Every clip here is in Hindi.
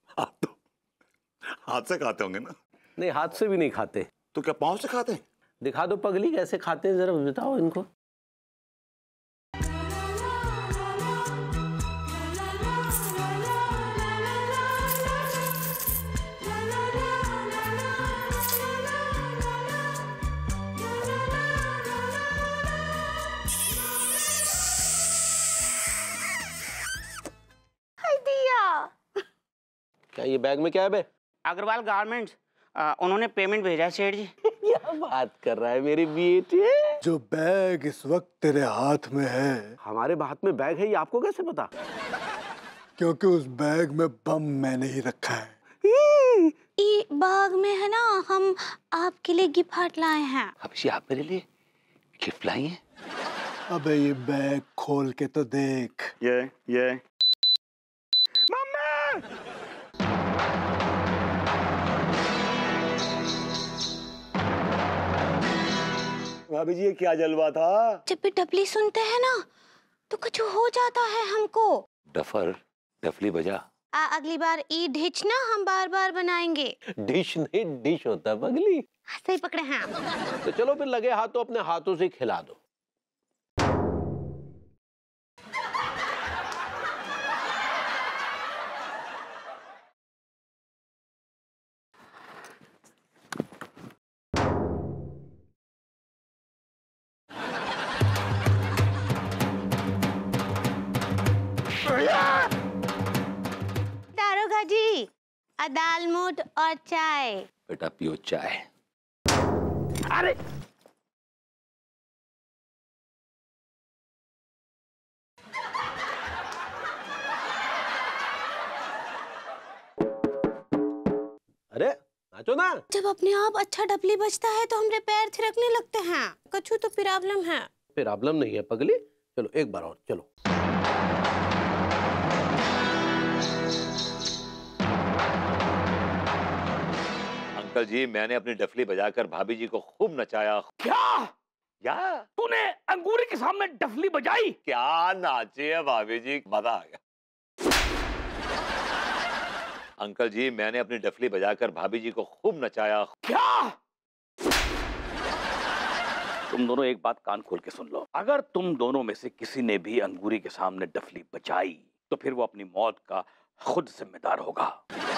आप तो हाथ से खाते होंगे ना? नहीं, हाथ से भी नहीं खाते। तो क्या पाँव से खाते हैं? दिखा दो पगली कैसे खाते हैं, जरा बताओ इनको। क्या ये बैग में क्या है बे? अग्रवाल गारमेंट्स, उन्होंने पेमेंट भेजा है सेठ जी। क्या बात कर रहा है मेरे बेटे? जो बैग इस वक्त तेरे हाथ में है, हमारे हाथ में बैग है, ये आपको कैसे पता? क्योंकि उस बैग में बम मैंने ही रखा है। ये बैग में है ना, हम आपके लिए गिफ्ट लाए हैं। अभी आप मेरे लिए गिफ्ट लाई हैं? अबे ये बैग खोल के तो देख। ये भाभी जी, ये क्या जलवा था? जब भी डबली सुनते हैं ना तो कुछ हो जाता है हमको। डफर डफली बजा। अगली बार ई डिश ना हम बार बार बनाएंगे। डिश नहीं, डिश होता है पगली। सही पकड़े हैं आप। तो चलो फिर लगे हाथ तो अपने हाथों से खिला दो। दारोगा जी, दाल मोट और चाय। बेटा पियो चाय। अरे अरे नाचो ना। जब अपने आप अच्छा डबली बजता है तो हमरे पैर थिरकने लगते हैं। कछु तो प्रॉब्लम है। प्रॉब्लम नहीं है पगली, चलो एक बार और चलो। अंकल जी, मैंने अपनी डफली बजाकर भाभी जी को खूब नचाया। क्या या तूने अंगूरी के सामने डफली बजाई? क्या नाचे है भाभी जी, मजा आ गया। अंकल जी, मैंने अपनी डफली बजाकर भाभी जी को खूब नचाया। क्या? तुम दोनों एक बात कान खोल के सुन लो। अगर तुम दोनों में से किसी ने भी अंगूरी के सामने डफली बजाई तो फिर वो अपनी मौत का खुद जिम्मेदार होगा।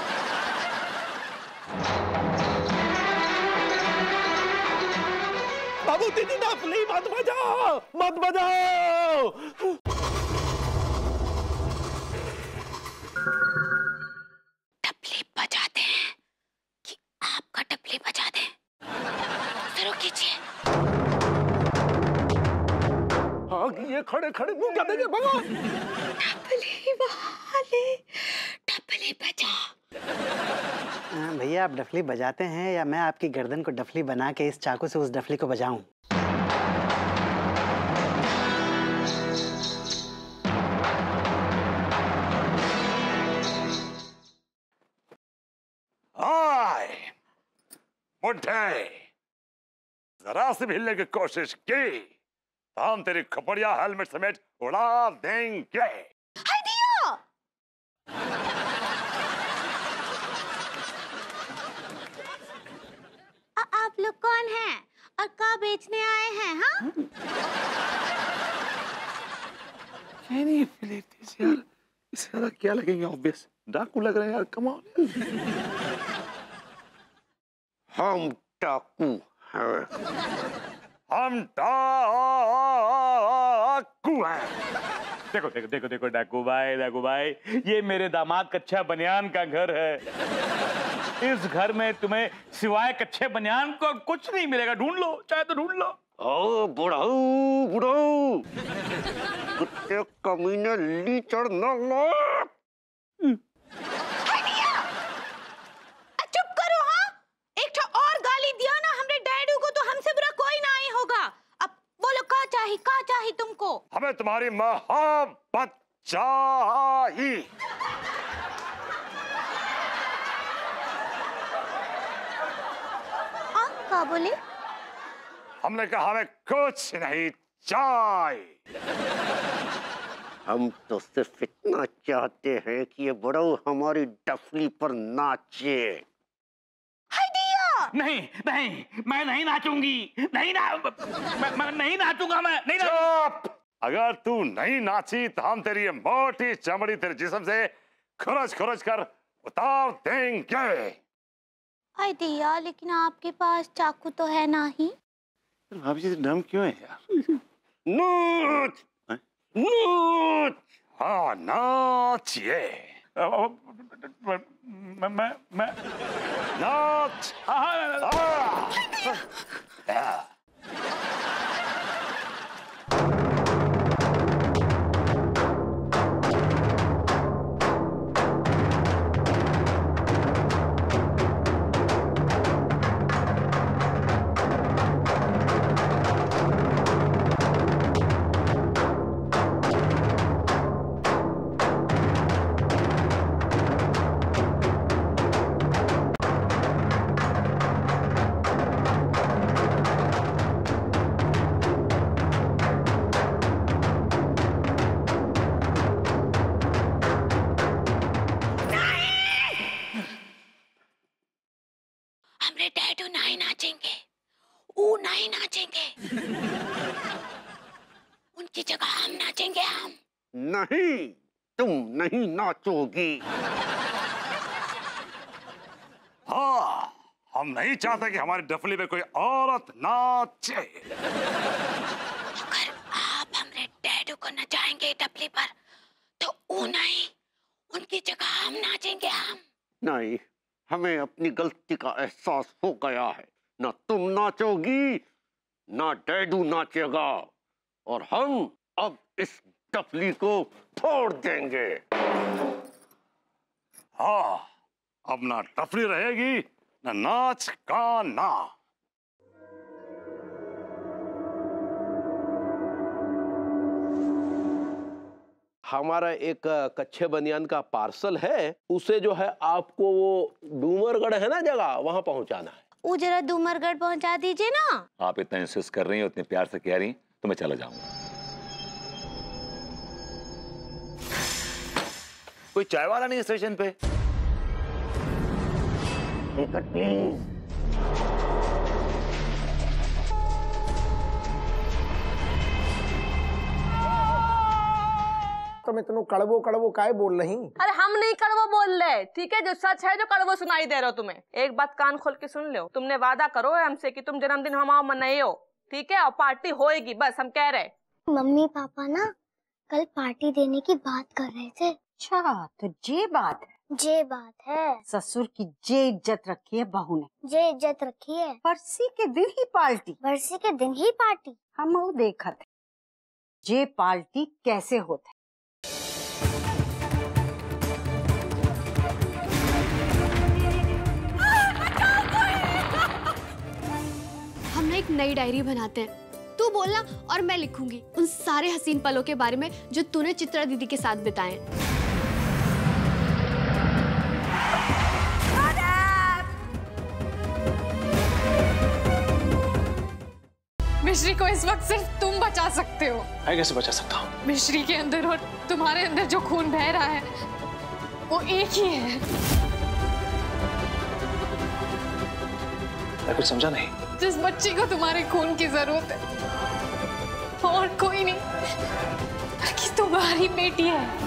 बाबू दीदी डफली मत बजाओ, मत बजाओ। डबली बजाते हैं कि आपका डबली बजा दें? जरूर कीजिए। हाँ ये खड़े खड़े मुंह क्या देंगे, भगो। डबली वाले, डबली बजा। भैया आप डफली बजाते हैं या मैं आपकी गर्दन को डफली बना के इस चाकू से उस डफली को बजाऊं? हाय मुट्ठे, जरा सी भी हिलने की कोशिश की तो हम तेरी खपड़िया हेलमेट समेत उड़ा देंगे। आप लोग कौन हैं और क्या बेचने आए हैं? हाँ, यार इससे ज्यादा क्या लगेंगे? ऑब्वियस डाकू लग रहे हैं यार, कम ऑन। हम डाकू हैं। हम डाकू हैं। देखो देखो देखो देखो डाकू भाई, ये मेरे दामाद कच्चा बनियान का घर है। इस घर में तुम्हें सिवाय कच्चे बनियान को कुछ नहीं मिलेगा। ढूंढ लो, चाहे तो ढूंढ लो। ओ बुढ़ाऊ बुढ़ाऊ, कुत्ते कमीने लीचड़ न लो। चुप करो। हाँ, एक ठो और गाली दिया ना हमरे डैडू को तो हमसे बुरा कोई ना ही होगा। अब बोलो का चाहिए तुमको? हमें तुम्हारी मोहब्बत चाहिए। क्या बोले? हमने कहा हमें कुछ नहीं चाहिए। हम तो सिर्फ इतना चाहते हैं कि ये बुढ़ऊ हमारी डफली पर नाचे। हाय दिया। नहीं नहीं, मैं नहीं नाचूंगी, नहीं ना, मैं नहीं नाचूंगा, मैं नहीं चुप! अगर तू नहीं नाची तो हम तेरी ये मोटी चमड़ी तेरे जिस्म से खुरच खुरच कर उतार देंगे। हाय दिया, लेकिन आपके पास चाकू तो है ना ही। आप ये डम क्यों है यार? नाच नाच। हाँ नाचिए, मैं नाच। हमरे डैडू नहीं नाचेंगे, वो नहीं नाचेंगे। उनकी जगह हम नाचेंगे। हम नहीं, तुम नहीं नाचोगी। हाँ, हम नहीं चाहते कि हमारी डफली में कोई औरत नाचे। अगर आप हमरे डैडू को नचाएंगे डफली पर, तो वो नहीं, उनकी जगह हम नाचेंगे। हम नहीं, हमें अपनी गलती का एहसास हो गया है। ना तुम नाचोगी, ना डैडू नाचेगा, और हम अब इस डफली को फोड़ देंगे। हाँ, अब ना डफली रहेगी ना नाच गाना। हमारा एक कच्चे बनियान का पार्सल है, उसे जो है आपको वो डूमरगढ़ है ना जगह, वहां पहुंचाना है। वो जरा डूमरगढ़ पहुंचा दीजिए ना। आप इतना इंसिस्ट कर रही हैं, उतने प्यार से कह रही हैं, तो मैं चला जाऊंगा। कोई चाय वाला नहीं है स्टेशन पे? प्लीज। तो मैं तेनों कड़वो कड़वो काहे बोल रही? अरे हम नहीं कड़वो बोल रहे, ठीक है? जो सच है जो कड़वो सुनाई दे रहे हो तुम्हें। एक बात कान खोल के सुन लो, तुमने वादा करो हमसे कि तुम जन्मदिन हमारा मनाइयो, ठीक है? और पार्टी होएगी, बस हम कह रहे। मम्मी पापा ना कल पार्टी देने की बात कर रहे थे। अच्छा, तो ये बात है? जे बात है। ससुर की जे इज्जत रखी है बहू ने। जे इज्जत रखी है। बरसी के दिन ही पार्टी। बरसी के दिन ही पार्टी। हम वो देखा थे जे पार्टी कैसे होता है। हम ना एक नई डायरी बनाते हैं, तू बोलना और मैं लिखूंगी उन सारे हसीन पलों के बारे में जो तूने चित्रा दीदी के साथ बिताए। मिश्री को इस वक्त सिर्फ तुम बचा सकते हो। मैं कैसे बचा सकता हूँ? मिश्री के अंदर और तुम्हारे अंदर जो खून बह रहा है वो एक ही है। मैं कुछ समझा नहीं। जिस बच्ची को तुम्हारे खून की जरूरत है और कोई नहीं, बल्कि तुम्हारी बेटी है।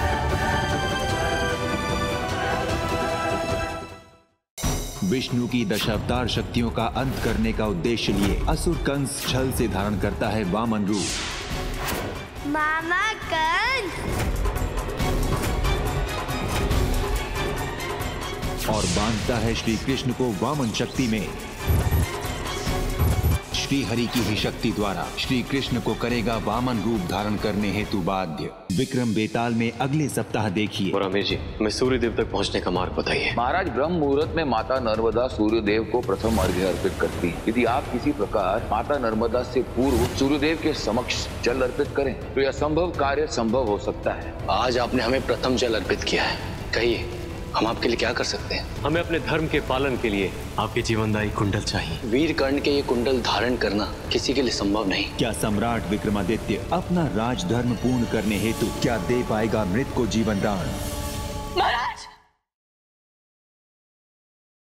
विष्णु की दशावतार शक्तियों का अंत करने का उद्देश्य लिए असुर कंस छल से धारण करता है वामन रूप। मामा कंस। और बांधता है श्री कृष्ण को वामन शक्ति में। श्री हरि की ही शक्ति द्वारा श्री कृष्ण को करेगा वामन रूप धारण करने हेतु बाध्य। विक्रम बेताल में अगले सप्ताह देखिए। रमेश जी, मैं सूर्य देव तक पहुंचने का मार्ग बताइए। महाराज, ब्रह्म मुहूर्त में माता नर्मदा सूर्य देव को प्रथम अर्घ्य अर्पित करती है। यदि आप किसी प्रकार माता नर्मदा से पूर्व सूर्य देव के समक्ष जल अर्पित करें तो यह असंभव कार्य संभव हो सकता है। आज आपने हमें प्रथम जल अर्पित किया है, कहिए हम आपके लिए क्या कर सकते हैं? हमें अपने धर्म के पालन के लिए आपके जीवनदायी कुंडल चाहिए। वीर कर्ण के ये कुंडल धारण करना किसी के लिए संभव नहीं। क्या सम्राट विक्रमादित्य अपना राजधर्म पूर्ण करने हेतु क्या दे पाएगा मृत को जीवन दान? महाराज